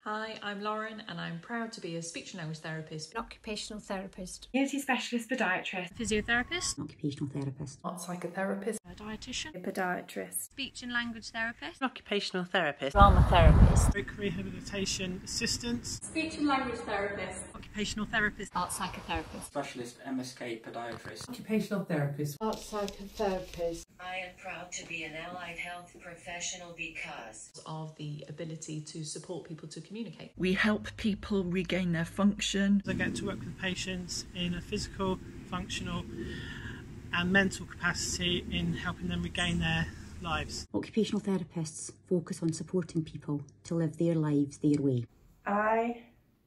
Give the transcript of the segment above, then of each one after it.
Hi, I'm Lauren and I'm proud to be a speech and language therapist, An occupational therapist, community specialist podiatrist, physiotherapist, occupational therapist, art psychotherapist, a dietitian, a podiatrist, speech and language therapist, an occupational therapist, drama therapist, stroke rehabilitation assistant, speech and language therapist, occupational therapist, art psychotherapist, specialist MSK podiatrist, occupational therapist, art psychotherapist. I am proud to be an allied health professional because of the ability to support people to communicate. We help people regain their function. I get to work with patients in a physical, functional and mental capacity in helping them regain their lives. Occupational therapists focus on supporting people to live their lives their way. I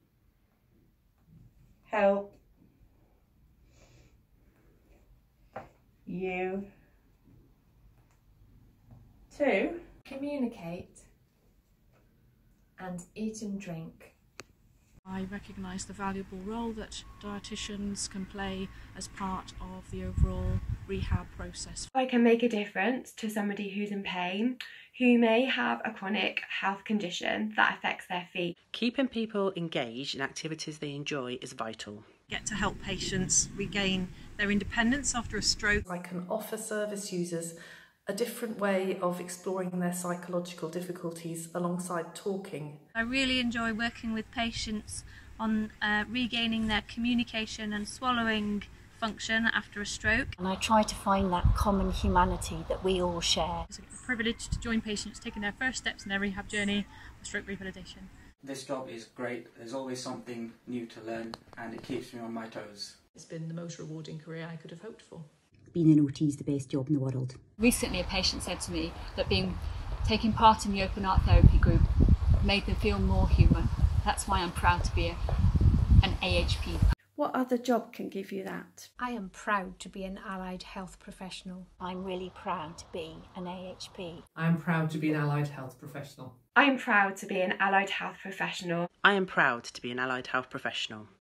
help you to Communicate and eat and drink. I recognise the valuable role that dietitians can play as part of the overall rehab process. I can make a difference to somebody who's in pain, who may have a chronic health condition that affects their feet. Keeping people engaged in activities they enjoy is vital. Get to help patients regain their independence after a stroke. I can offer service users a different way of exploring their psychological difficulties alongside talking. I really enjoy working with patients on regaining their communication and swallowing function after a stroke. and I try to find that common humanity that we all share. It's a privilege to join patients taking their first steps in their rehab journey with stroke rehabilitation. This job is great. There's always something new to learn and it keeps me on my toes. It's been the most rewarding career I could have hoped for. Being an OT is the best job in the world. Recently a patient said to me that taking part in the open art therapy group made them feel more human. That's why I'm proud to be an AHP. What other job can give you that? I am proud to be an allied health professional. I'm really proud to be an AHP. I am proud to be an allied health professional. I'm proud to be an allied health professional. I am proud to be an allied health professional.